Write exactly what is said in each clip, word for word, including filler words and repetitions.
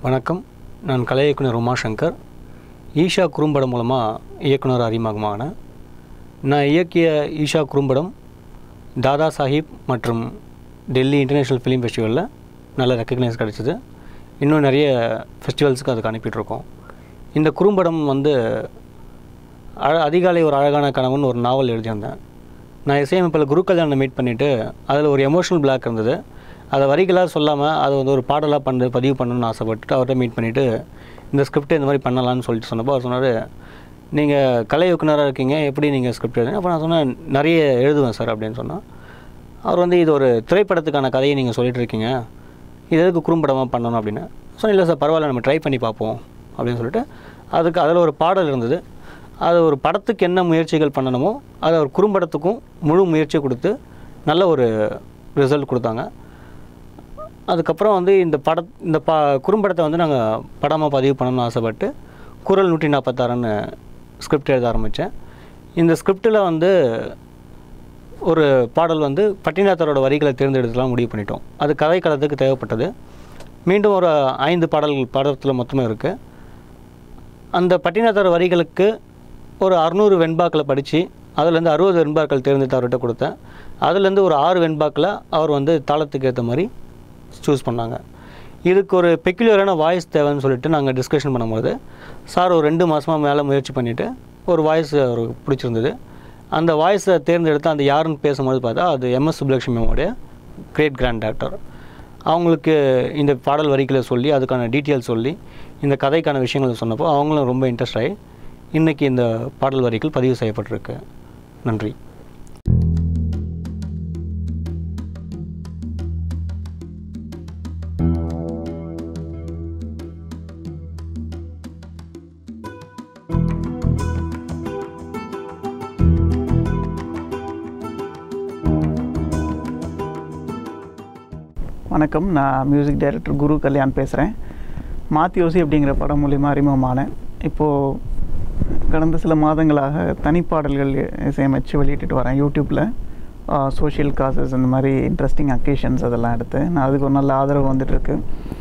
வணக்கம். நான் கலை இயக்குனர் உமாசங்கர். ஈஷா குறும்படம் மூலமாக இயக்குனர் அறிமுகமானேன். நான் இயக்கிய ஈஷா குறும்படம் தாதா சாஹிப் மற்றும் டெல்லி இன்டர்நேஷ்னல் ஃபிலிம் ஃபெஸ்டிவலில் நல்ல ரெக்கக்னைஸ் கிடச்சிது. இன்னும் நிறைய ஃபெஸ்டிவல்ஸுக்கு அதுக்கு அனுப்பிட்டுருக்கோம். இந்த குறும்படம் வந்து அழ அதிகாலை ஒரு அழகான கனவுன்னு ஒரு நாவல் எழுதியிருந்தேன். நான் இசையமைப்பில் குரு கல்யாணம் மீட் பண்ணிவிட்டு அதில் ஒரு எமோஷனல் பிளாக் இருந்தது. அதை வரிகளாக சொல்லாமல் அதை வந்து ஒரு பாடலாக பண்ணு பதிவு பண்ணணும்னு ஆசைப்பட்டு அவர்கிட்ட மீட் பண்ணிவிட்டு இந்த ஸ்கிரிப்டை இந்த மாதிரி பண்ணலான்னு சொல்லிட்டு சொன்னப்போ அவர் சொன்னார், நீங்கள் கலை இயக்குனராக இருக்கீங்க, எப்படி நீங்கள் ஸ்கிரிப்ட் எழுதுங்க? அப்போ நான் சொன்னேன், நிறைய எழுதுவேன் சார் அப்படின்னு சொன்னால். அவர் வந்து இது ஒரு திரைப்படத்துக்கான கதையை நீங்கள் சொல்லிகிட்டு இருக்கீங்க, இது எதுக்கு குறும்படமாக பண்ணணும் அப்படின்னு சொன்னால், இல்லை சார் பரவாயில்ல நம்ம ட்ரை பண்ணி பார்ப்போம் அப்படின்னு சொல்லிட்டு அதுக்கு அதில் ஒரு பாடல் இருந்தது. அது ஒரு படத்துக்கு என்ன முயற்சிகள் பண்ணணுமோ அதை ஒரு குறும்படத்துக்கும் முழு முயற்சியை கொடுத்து நல்ல ஒரு ரிசல்ட் கொடுத்தாங்க. அதுக்கப்புறம் வந்து இந்த பட இந்த பா குறும்படத்தை வந்து நாங்கள் படமாக பதிவு பண்ணணும்னு ஆசைப்பட்டு குரல் நூற்றி நாற்பத்தாறுன்னு ஸ்கிரிப்ட் எழுத ஆரம்பித்தேன். இந்த ஸ்கிரிப்டில் வந்து ஒரு பாடல் வந்து பட்டினத்தாரோட வரிகளை தேர்ந்தெடுத்துலாம் முடிவு பண்ணிட்டோம். அது கதைக்களத்துக்கு தேவைப்பட்டது. மீண்டும் ஒரு ஐந்து பாடல்கள் படத்தில் மொத்தமாக இருக்குது. அந்த பட்டினத்தார் வரிகளுக்கு ஒரு அறுநூறு வெண்பாக்களை படித்து அதுலேருந்து அறுபது வெண்பாக்கள் தேர்ந்தெடுத்து அவர்கிட்ட கொடுத்தேன். அதுலேருந்து ஒரு ஆறு வெண்பாக்களை அவர் வந்து தாளத்துக்கு ஏற்ற மாதிரி சூஸ் பண்ணாங்க. இதுக்கு ஒரு பெக்குலரான வாய்ஸ் தேவைன்னு சொல்லிட்டு நாங்கள் டிஸ்கஷன் பண்ணும்போது சார் ஒரு ரெண்டு மாதமாக மேலே முயற்சி பண்ணிவிட்டு ஒரு வாய்ஸ் அவருக்கு பிடிச்சிருந்தது. அந்த வாய்ஸை தேர்ந்தெடுத்து அந்த யாருன்னு பேசும்போது பார்த்தா அது எம்எஸ் சுப்புலட்சுமியோடைய கிரேட் கிராண்ட் டாக்டர். அவங்களுக்கு இந்த பாடல் வரிகளை சொல்லி அதுக்கான டீட்டெயில்ஸ் சொல்லி இந்த கதைக்கான விஷயங்களை சொன்னப்போ அவங்களும் ரொம்ப இன்ட்ரெஸ்ட் ஆகி இன்றைக்கி இந்த பாடல் வரிகள் பதிவு செய்யப்பட்டிருக்கு. நன்றி. வணக்கம். நான் மியூசிக் டைரக்டர் குரு கல்யாண் பேசுகிறேன். மாத்தியோசி அப்படிங்கிற படம் மூலிமா அறிமுகமானேன். இப்போது கடந்த சில மாதங்களாக தனிப்பாடல்கள் இசையமைச்சு வெளியிட்டு வரேன் யூடியூப்பில். சோஷியல் காசஸ் இந்த மாதிரி இன்ட்ரெஸ்டிங் அக்கேஷன்ஸ் அதெல்லாம் எடுத்து நான் அதுக்கு ஒரு நல்ல ஆதரவு வந்துட்டுருக்கு.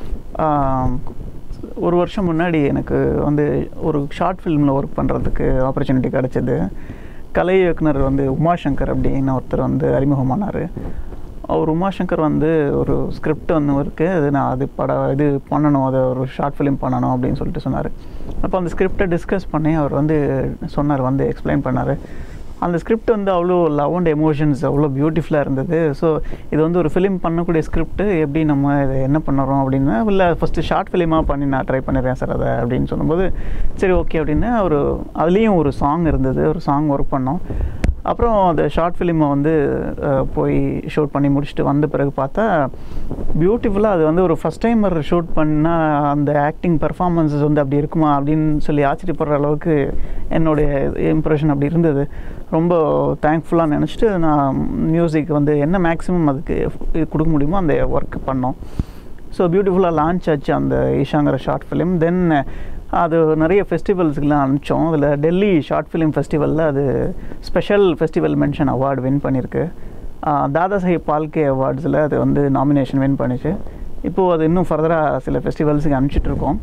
ஒரு வருஷம் முன்னாடி எனக்கு வந்து ஒரு ஷார்ட் ஃபிலிமில் ஒர்க் பண்ணுறதுக்கு ஆப்பர்ச்சுனிட்டி கிடச்சிது. கலை இயக்குனர் வந்து உமாசங்கர் அப்படின்னு ஒருத்தர் வந்து அறிமுகமானார். அவர் உமாசங்கர் வந்து ஒரு ஸ்கிரிப்ட் வந்து இருக்குது, அது நான் அது பட இது பண்ணணும், அதை ஒரு ஷார்ட் ஃபிலிம் பண்ணணும் அப்படின்னு சொல்லிட்டு சொன்னார். அப்போ அந்த ஸ்கிரிப்டை டிஸ்கஸ் பண்ணி அவர் வந்து சொன்னார், வந்து எக்ஸ்பிளைன் பண்ணார். அந்த ஸ்கிரிப்ட் வந்து அவ்வளோ லவ் அண்ட் எமோஷன்ஸ் அவ்வளோ பியூட்டிஃபுல்லாக இருந்தது. ஸோ இது வந்து ஒரு ஃபிலிம் பண்ணக்கூடிய ஸ்கிரிப்ட், எப்படி நம்ம இதை என்ன பண்ணுறோம் அப்படின்னா, இல்லை ஃபஸ்ட்டு ஷார்ட் ஃபிலிமாக பண்ணி நான் ட்ரை பண்ணிடுறேன் சார் அதை அப்படின்னு சொல்லும்போது சரி ஓகே அப்படின்னு ஒரு அதுலேயும் ஒரு சாங் இருந்தது, ஒரு சாங் ஒர்க் பண்ணோம். அப்புறம் அந்த ஷார்ட் ஃபிலிமை வந்து போய் ஷூட் பண்ணி முடிச்சுட்டு வந்த பிறகு பார்த்தா பியூட்டிஃபுல்லாக அது வந்து ஒரு ஃபஸ்ட் டைமர் ஷூட் பண்ணால் அந்த ஆக்டிங் பர்ஃபார்மன்ஸஸ் வந்து அப்படி இருக்குமா அப்படின்னு சொல்லி ஆச்சரியப்படுற அளவுக்கு என்னுடைய இம்ப்ரெஷன் அப்படி இருந்தது. ரொம்ப தேங்க்ஃபுல்லாக நினச்சிட்டு நான் மியூசிக் வந்து என்ன மேக்ஸிமம் அதுக்கு கொடுக்க முடியுமோ அந்த ஒர்க் பண்ணோம். ஸோ பியூட்டிஃபுல்லாக லான்ச் ஆச்சு அந்த ஈஷாங்கிற ஷார்ட் ஃபிலிம். தென் அது நிறைய ஃபெஸ்டிவல்ஸுக்கெலாம் அனுப்பிச்சோம். அதில் டெல்லி ஷார்ட் ஃபிலிம் ஃபெஸ்டிவலில் அது special festival mention award win பண்ணியிருக்கு. தாதா சாஹிப் பால்கே அவார்ட்ஸில் அது வந்து நாமினேஷன் வின் பண்ணிச்சு. இப்போது அது இன்னும் ஃபர்தராக சில ஃபெஸ்டிவல்ஸுக்கு அனுப்பிச்சிட்ருக்கோம்.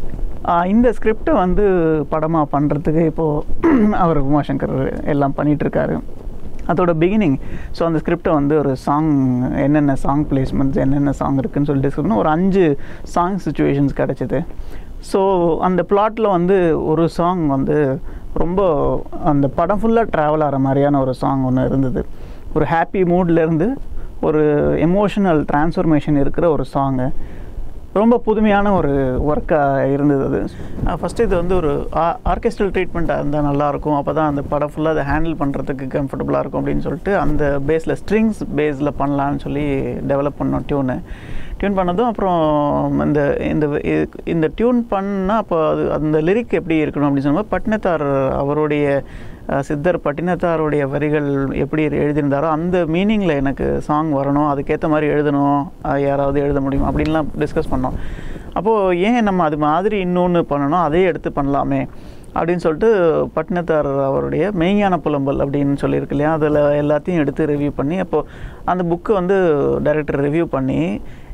இந்த ஸ்கிரிப்டை வந்து படமாக பண்ணுறதுக்கு இப்போது அவர் உமாசங்கர் எல்லாம் பண்ணிகிட்ருக்காரு. அதோட பிகினிங் ஸோ அந்த ஸ்கிரிப்டை வந்து ஒரு சாங் என்னென்ன சாங் பிளேஸ்மெண்ட்ஸ் என்னென்ன சாங் இருக்குதுன்னு சொல்லிட்டு சொல்லணும். ஒரு அஞ்சு சாங் சுச்சுவேஷன்ஸ் கிடச்சிது. ஸோ அந்த பிளாட்டில் வந்து ஒரு சாங் வந்து ரொம்ப அந்த படம் ஃபுல்லாக ட்ராவல் ஆகிற மாதிரியான ஒரு சாங் ஒன்று இருந்தது. ஒரு ஹாப்பி மூட்லேருந்து ஒரு எமோஷனல் ட்ரான்ஸ்ஃபர்மேஷன் இருக்கிற ஒரு சாங்கு. ரொம்ப புதுமையான ஒரு ஒர்க்காக இருந்தது அது. ஃபஸ்ட்டு இது வந்து ஒரு ஆ ஆர்கெஸ்ட்ரல் ட்ரீட்மெண்ட்டாக இருந்தால் நல்லாயிருக்கும், அப்போ தான் அந்த படம் ஃபுல்லாக அதை ஹேண்டில் பண்ணுறதுக்கு கம்ஃபர்டபுளாக இருக்கும் அப்படின்னு சொல்லிட்டு அந்த பேஸில் ஸ்ட்ரிங்ஸ் பேஸில் பண்ணலான்னு சொல்லி டெவலப் பண்ணோம் டியூனு. டியூன் பண்ணதும் அப்புறம் இந்த இந்த இந்த டியூன் பண்ணால் அப்போ அது அந்த லிரிக் எப்படி இருக்கணும் அப்படின்னு சொன்னால் பட்டினத்தார் அவருடைய சித்தர் பட்டினத்தாருடைய வரிகள் எப்படி எழுதியிருந்தாரோ அந்த மீனிங்கில் எனக்கு சாங் வரணும், அதுக்கேற்ற மாதிரி எழுதணும், யாராவது எழுத முடியும் அப்படின்லாம் டிஸ்கஸ் பண்ணோம். அப்போது ஏன் நம்ம அது மாதிரி இன்னொன்று பண்ணணும், அதே எடுத்து பண்ணலாமே அப்படின்னு சொல்லிட்டு பட்டினத்தார் அவருடைய மெய்ஞான புலம்பல் அப்படின்னு சொல்லியிருக்கு இல்லையா, அதில் எல்லாத்தையும் எடுத்து ரிவ்யூ பண்ணி அப்போது அந்த புக்கு வந்து டைரக்டர் ரிவ்யூ பண்ணி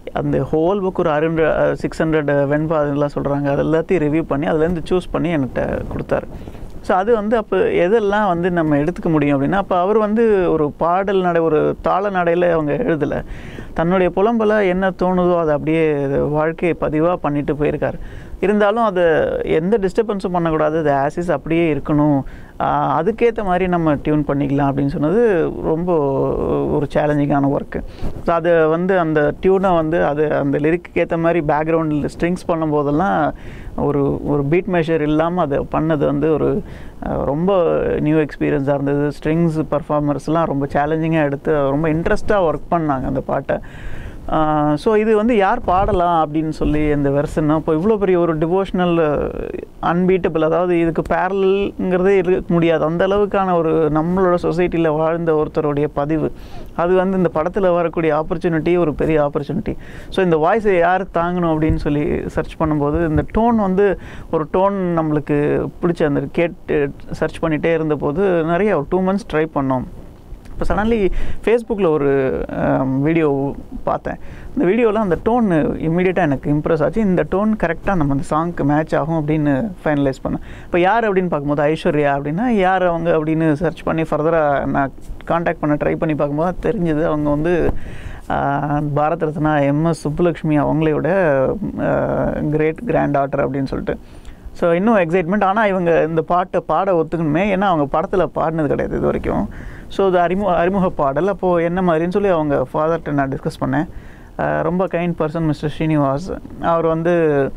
அந்த ஹோல் புக் ஒரு அறுநூறு சிக்ஸ் ஹண்ட்ரட் வெண்பா அதெல்லாம் சொல்கிறாங்க, அது எல்லாத்தையும் ரிவ்யூ பண்ணி அதுலேருந்து சூஸ் பண்ணி என்கிட்ட கொடுத்தாரு. ஸோ அது வந்து அப்போ எதெல்லாம் வந்து நம்ம எடுத்துக்க முடியும் அப்படின்னா, அப்போ அவர் வந்து ஒரு பாடல் நடை ஒரு தாள நடையில் அவங்க எழுதலை, தன்னுடைய புலம்பலை என்ன தோணுதோ அதை அப்படியே வாழ்க்கையை பதிவாக பண்ணிட்டு போயிருக்காரு. இருந்தாலும் அதை எந்த டிஸ்டர்பன்ஸும் பண்ணக்கூடாது, அது ஆசிஸ் அப்படியே இருக்கணும், அதுக்கேற்ற மாதிரி நம்ம டியூன் பண்ணிக்கலாம் அப்படின்னு சொன்னது ரொம்ப ஒரு சேலஞ்சிங்கான ஒர்க்கு. ஸோ அதை வந்து அந்த டியூனை வந்து அது அந்த லிரிக்கு ஏற்ற மாதிரி பேக்ரவுண்டில் ஸ்ட்ரிங்ஸ் பண்ணும்போதெல்லாம் ஒரு ஒரு பீட் மெஷர் இல்லாமல் அதை பண்ணது வந்து ஒரு ரொம்ப நியூ எக்ஸ்பீரியன்ஸாக இருந்தது. ஸ்ட்ரிங்ஸ் பர்ஃபார்மர்ஸ்லாம் ரொம்ப சேலஞ்சிங்காக எடுத்து ரொம்ப இன்ட்ரெஸ்ட்டாக ஒர்க் பண்ணாங்க அந்த பாட்டை. ஸோ இது வந்து யார் பாடலாம் அப்படின்னு சொல்லி இந்த வெர்ஷன்னா, இப்போ இவ்வளோ பெரிய ஒரு டிவோஷனல் அன்பீட்டபிள், அதாவது இதுக்கு பேரல்ங்கிறதே இருக்க முடியாது, அந்த அளவுக்கான ஒரு நம்மளோட சொசைட்டியில் வாழ்ந்த ஒருத்தருடைய பதிவு, அது வந்து இந்த படத்தில் வரக்கூடிய ஆப்பர்ச்சுனிட்டி ஒரு பெரிய ஆப்பர்ச்சுனிட்டி. ஸோ இந்த வாய்ஸை யார் தாங்கணும் அப்படின்னு சொல்லி சர்ச் பண்ணும்போது இந்த டோன் வந்து ஒரு டோன் நம்மளுக்கு பிடிச்ச அந்த கேட்டு சர்ச் பண்ணிகிட்டே இருந்தபோது நிறைய ஒரு டூ மந்த்ஸ் ட்ரை பண்ணோம். இப்போ சடன்லி ஃபேஸ்புக்கில் ஒரு வீடியோ பார்த்தேன். இந்த வீடியோவில் அந்த டோன் இம்மிடியேட்டாக எனக்கு இம்ப்ரெஸ் ஆச்சு. இந்த டோன் கரெக்டாக நம்ம அந்த சாங்க்கு மேட்ச் ஆகும் அப்படின்னு ஃபைனலைஸ் பண்ணேன். இப்போ யார் அப்படின்னு பார்க்கும்போது ஐஸ்வர்யா அப்படின்னா யார் அவங்க அப்படின்னு சர்ச் பண்ணி ஃபர்தராக நான் காண்டாக்ட் பண்ண ட்ரை பண்ணி பார்க்கும்போது தெரிஞ்சது அவங்க வந்து பாரத் ரத்னா எம்எஸ் சுப்புலக்ஷ்மி அவங்களோட கிரேட் கிராண்ட் டாட்டர் அப்படின்னு சொல்லிட்டு. ஸோ இன்னும் எக்ஸைட்மெண்ட். ஆனால் இவங்க இந்த பாட்டை பாட ஒத்துக்கணுமே, ஏன்னா அவங்க படத்தில் பாடினது கிடையாது இது வரைக்கும். ஸோ இது அறிமுக அறிமுக பாடல். அப்போது என்ன மாதிரின்னு சொல்லி அவங்க ஃபாதர்கிட்ட நான் டிஸ்கஸ் பண்ணேன். ரொம்ப கைண்ட் பர்சன் மிஸ்டர் ஸ்ரீனிவாஸ். அவர் வந்து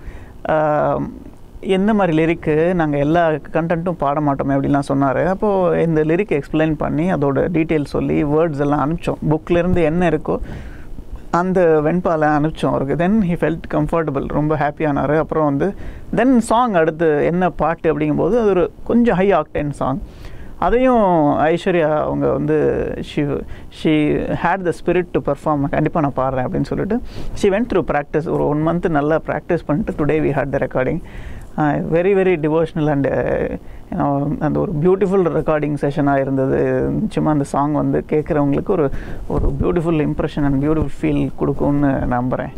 எந்த மாதிரி லிரிக்கு நாங்கள் எல்லா கண்டென்ட்டும் பாட மாட்டோமே அப்படின்லாம் சொன்னார். அப்போது இந்த லிரிக் எக்ஸ்பிளைன் பண்ணி அதோட டீட்டெயில் சொல்லி வேர்ட்ஸ் எல்லாம் அனுப்பிச்சோம். புக்கிலேருந்து என்ன இருக்கோ அந்த வெண்பால அனுப்பிச்சோம் அவருக்கு. தென் ஹி ஃபெல்ட் கம்ஃபர்டபுள், ரொம்ப ஹாப்பியானார். அப்புறம் வந்து தென் சாங் அடுத்து என்ன பாட்டு அப்படிங்கும்போது அது ஒரு கொஞ்சம் ஹை ஆக்டைன் சாங். அதையும் ஐஸ்வர்யா அவங்க வந்து she she had the spirit to perform, கண்டிப்பாக நான் பாடுறேன் அப்படின்னு சொல்லிட்டு ஷி வென்ட் த்ரூ ப்ராக்டிஸ். ஒரு ஒன் மந்த் நல்லா ப்ராக்டிஸ் பண்ணிட்டு today we had the recording. Very very devotional and அந்த ஒரு பியூட்டிஃபுல் ரெக்கார்டிங் செஷனாக இருந்தது. நிச்சயமாக அந்த சாங் வந்து கேட்குறவங்களுக்கு ஒரு ஒரு beautiful impression and beautiful feel கொடுக்கும்னு நம்புகிறேன்.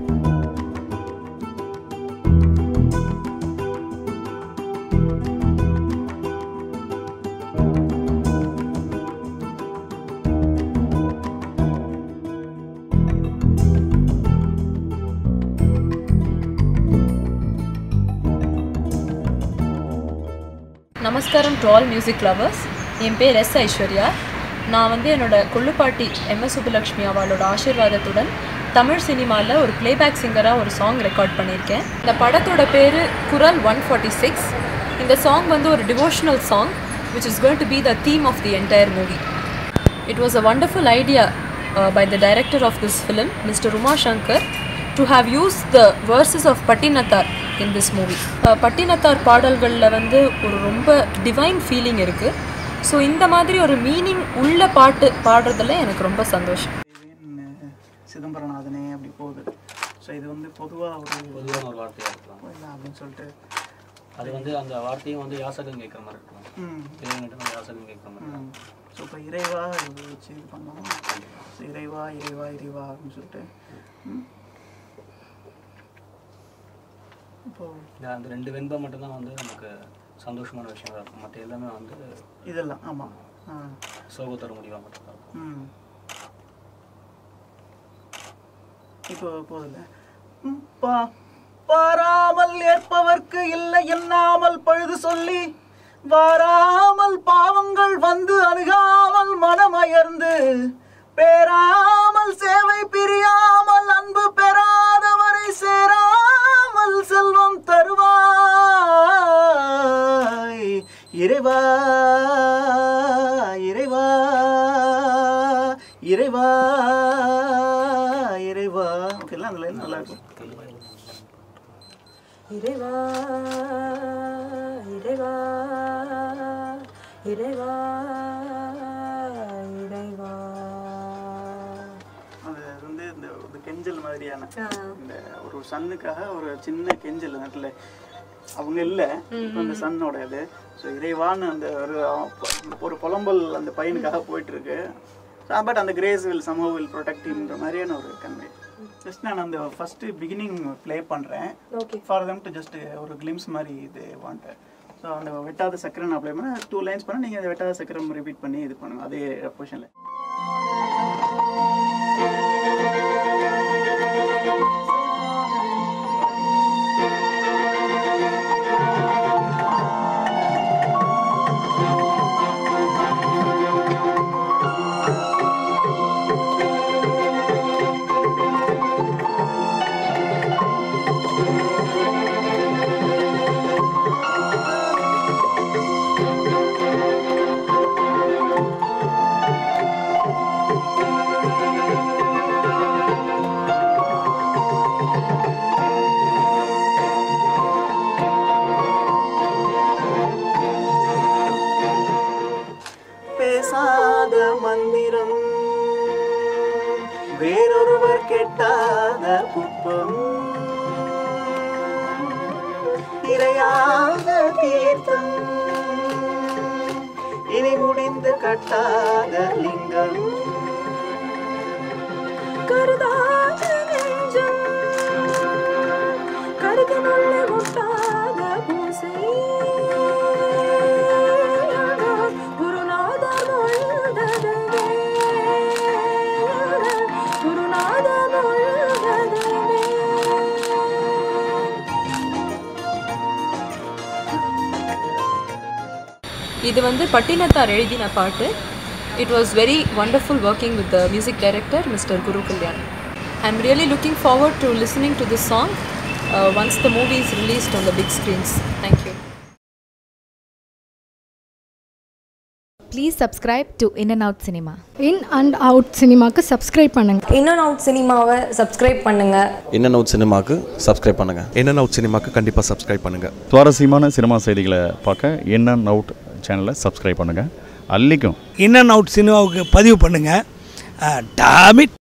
நமஸ்காரம் டு ஆல் மியூசிக் லவர்ஸ். என் பேர் எஸ் ஐஸ்வர்யா. நான் வந்து என்னோட கொள்ளுப்பாட்டி எம்எஸ் சுப்புலக்ஷ்மி அவளோட ஆசீர்வாதத்துடன் தமிழ் சினிமாவில் ஒரு பிளேபேக் சிங்கராக ஒரு சாங் ரெக்கார்ட் பண்ணியிருக்கேன். இந்த படத்தோட பேர் குரல் ஒன் ஃபார்ட்டி சிக்ஸ். இந்த சாங் வந்து ஒரு devotional song which is going to be the theme of the entire movie. It was a wonderful idea uh, by the director of this film, Mister Uma Shankar, to have used the verses of Pattinathar in this movie. Pattinathar பாடல்களில் வந்து ஒரு ரொம்ப divine feeling இருக்குது. So இந்த மாதிரி ஒரு meaning உள்ள பாட்டு பாடுறதுல எனக்கு ரொம்ப சந்தோஷம். சிதம்பரநாதனே அப்படி போகுது. ஸோ இது வந்து பொதுவாக ஒரு பொதுவான ஒரு வார்த்தையாக இருக்கலாம் அப்படின்னு சொல்லிட்டு அது வந்து அந்த வார்த்தையும் வந்து யாசகம் கேட்குற மாதிரி இருக்கலாம். இறைவன்கிட்ட யாசகம் கேட்குற மாதிரி. ஸோ இப்போ இறைவா வச்சு இது பண்ணோம். இறைவா இறைவா இறைவா அப்படின்னு சொல்லிட்டு இப்போது அந்த ரெண்டு வெண்பா மட்டும்தான் வந்து நமக்கு சந்தோஷமான விஷயங்களா இருக்கும். மற்ற எல்லாமே வந்து இதெல்லாம் ஆமாம் சோகம் தர முடியுமா மட்டும்தான் இருக்கும். ம் இப்போ போதில்லை பா பாராமல் ஏற்பவர்க்கு இல்லை எண்ணாமல் பழுது சொல்லி வாராமல் பாவங்கள் வந்து அணுகாமல் மனமயர்ந்து பேராமல் சேவை பிரியாமல் அன்பு பெறாதவரை சேராமல் செல்வம் தருவாய் இறைவா இறைவா இறைவா இறைவா. ஓகேலாம் அந்த லைன் நல்லா இருக்கும். இறைவா இறைவா இறைவா இறைவா. அது வந்து இந்த ஒரு கெஞ்சல் மாதிரியான இந்த ஒரு சன்னுக்காக ஒரு சின்ன கெஞ்சல் நாட்டில் அவங்க இல்லை, இப்போ அந்த சன்னோட இது. ஸோ இறைவான்னு அந்த ஒரு ஒரு புலம்பல் அந்த பையனுக்காக போயிட்டு இருக்கு. பட் அந்த grace will somehow will protect ஹிம்ன்ற மாதிரியான ஒரு கன்வே. ஜஸ்ட் நான் அந்த ஃபஸ்ட்டு பிகினிங் ப்ளே பண்ணுறேன். Okay. For them to just ஒரு கிளிம்ஸ் மாதிரி இது வாண்ட். ஸோ அந்த வெட்டாத சக்கரை நான் அப்ளை பண்ணேன். டூ லைன்ஸ் பண்ணால் நீங்கள் அந்த வெட்டாத சக்கரை ரிப்பீட் பண்ணி இது பண்ணுங்கள் அதே பொசிஷனில். பேசாத மந்திரம் வேறொருவர் கெட்டாத குப்பம் இறையாத தீர்த்தம் இனி முடிந்து கட்டாத லிங்கம் கருதாத நெஞ்சம் கருதினுள்ளே முட்டாத பூசை இது வந்து பட்டினத்தார் எழுதின பாட்டு. It was very wonderful working with the music director, Mister Guru Kalyan. I'm really looking forward to listening to this song uh, once the movie is released on the big screens. Thank you. Please subscribe to In and Out Cinema. In and Out சினிமாக்கு subscribe பண்ணுங்க. In and Out சினிமாவை subscribe பண்ணுங்க. In and Out சினிமாக்கு subscribe பண்ணுங்க. In and Out சினிமாக்கு கண்டிப்பா subscribe பண்ணுங்க. சுவாரஸ்யமான சினிமா செய்திகளை பார்க்க In and Out சேனலை சப்ஸ்கிரைப் பண்ணுங்க. அல்லிக்கும் In and Out சினிமாவுக்கு பதிவு பண்ணுங்க. டாமிட்